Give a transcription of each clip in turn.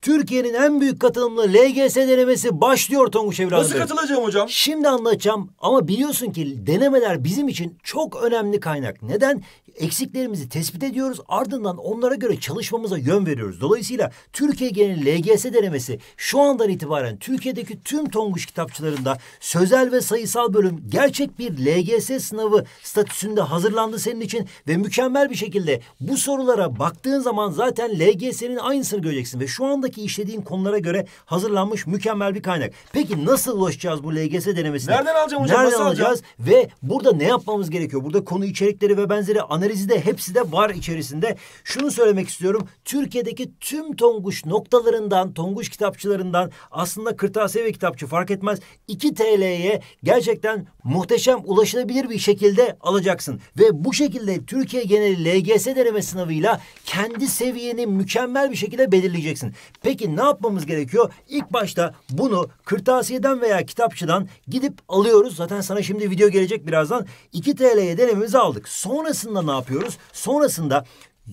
Türkiye'nin en büyük katılımlı LGS denemesi başlıyor Tonguç evladım. Nasıl katılacağım hocam? Şimdi anlatacağım ama biliyorsun ki denemeler bizim için çok önemli kaynak. Neden? Eksiklerimizi tespit ediyoruz, ardından onlara göre çalışmamıza yön veriyoruz. Dolayısıyla Türkiye geneli LGS denemesi şu andan itibaren Türkiye'deki tüm Tonguç kitapçılarında sözel ve sayısal bölüm gerçek bir LGS sınavı statüsünde hazırlandı senin için ve mükemmel bir şekilde bu sorulara baktığın zaman zaten LGS'nin aynısını göreceksin ve şu andaki işlediğin konulara göre hazırlanmış mükemmel bir kaynak. Peki nasıl ulaşacağız bu LGS denemesine? Nereden alacağım hocam? Nereden Nasıl alacağız? Ve burada ne yapmamız gerekiyor? Burada konu içerikleri ve benzeri analizi de hepsi de var içerisinde. Şunu söylemek istiyorum. Türkiye'deki tüm Tonguç noktalarından, Tonguç kitapçılarından aslında kırtasiye ve kitapçı fark etmez. 2 TL'ye gerçekten muhteşem ulaşılabilir bir şekilde alacaksın. Ve bu şekilde Türkiye geneli LGS deneme sınavıyla kendi seviyeni mükemmel bir şekilde belirleyeceksin. Peki ne yapmamız gerekiyor? İlk başta bunu kırtasiyeden veya kitapçıdan gidip alıyoruz. Zaten sana şimdi video gelecek birazdan. 2 TL'ye denememizi aldık. Sonrasında ne yapıyoruz? Sonrasında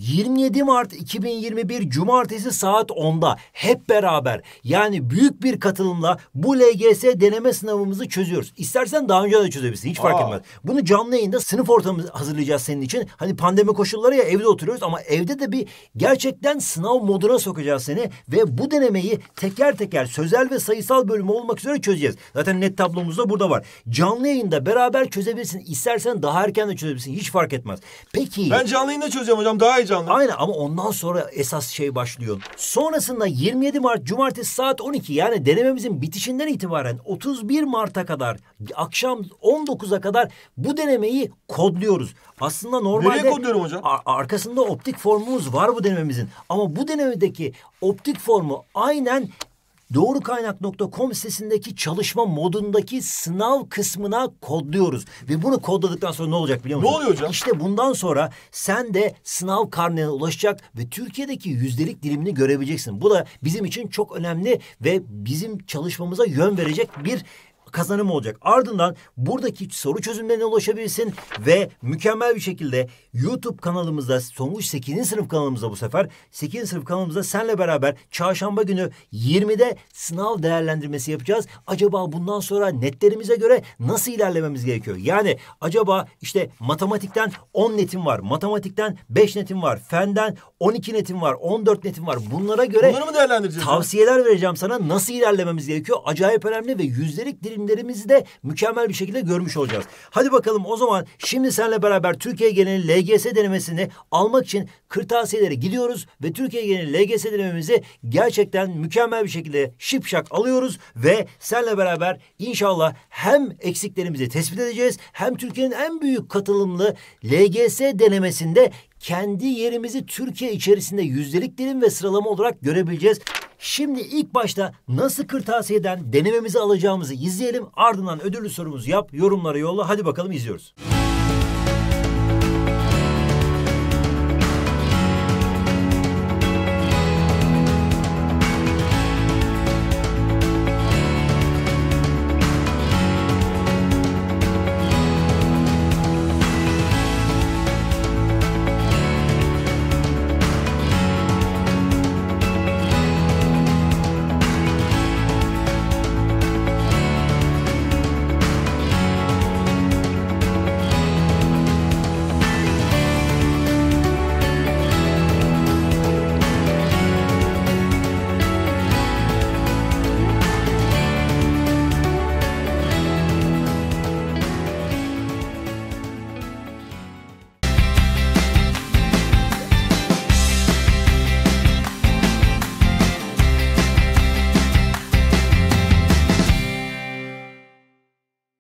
27 Mart 2021 Cumartesi saat 10'da hep beraber yani büyük bir katılımla bu LGS deneme sınavımızı çözüyoruz. İstersen daha önce de çözebilirsin. Hiç fark etmez. Bunu canlı yayında sınıf ortamı hazırlayacağız senin için. Hani pandemi koşulları ya evde oturuyoruz ama evde de bir gerçekten sınav moduna sokacağız seni ve bu denemeyi teker teker sözel ve sayısal bölümü olmak üzere çözeceğiz. Zaten net tablomuz da burada var. Canlı yayında beraber çözebilirsin. İstersen daha erken de çözebilirsin. Hiç fark etmez. Peki. Ben canlı yayında çözeceğim hocam. Daha heyecanlı. Aynen ama ondan sonra esas şey başlıyor. Sonrasında 27 Mart Cumartesi saat 12 yani denememizin bitişinden itibaren 31 Mart'a kadar akşam 19'a kadar bu denemeyi kodluyoruz. Aslında normalde... Nereye kodluyorum hocam? Arkasında optik formumuz var bu denememizin. Ama bu denemedeki optik formu aynen doğrukaynak.com sitesindeki çalışma modundaki sınav kısmına kodluyoruz. Ve bunu kodladıktan sonra ne olacak biliyor musun? Ne oluyor hocam? İşte bundan sonra sen de sınav karnene ulaşacak ve Türkiye'deki yüzdelik dilimini görebileceksin. Bu da bizim için çok önemli ve bizim çalışmamıza yön verecek bir kazanım olacak. Ardından buradaki soru çözümlerine ulaşabilirsin ve mükemmel bir şekilde YouTube kanalımızda Tonguç 8. sınıf kanalımızda bu sefer 8. sınıf kanalımızda seninle beraber çarşamba günü 20'de sınav değerlendirmesi yapacağız. Acaba bundan sonra netlerimize göre nasıl ilerlememiz gerekiyor? Yani acaba işte matematikten 10 netim var, matematikten 5 netim var, fenden 12 netim var, 14 netim var. Bunlara göre bunları mı değerlendireceğiz? Tavsiyeler vereceğim sana. Nasıl ilerlememiz gerekiyor? Acayip önemli ve yüzdelik dilimlerimizi de mükemmel bir şekilde görmüş olacağız. Hadi bakalım o zaman şimdi seninle beraber Türkiye geneli LGS denemesini almak için kırtasiyelere gidiyoruz ve Türkiye geneli LGS denememizi gerçekten mükemmel bir şekilde şipşak alıyoruz ve seninle beraber inşallah hem eksiklerimizi tespit edeceğiz hem Türkiye'nin en büyük katılımlı LGS denemesinde kendi yerimizi Türkiye içerisinde yüzdelik dilim ve sıralama olarak görebileceğiz. Şimdi ilk başta nasıl kırtasiyeden denememizi alacağımızı izleyelim. Ardından ödüllü sorumuzu yap, yorumlara yolla. Hadi bakalım izliyoruz.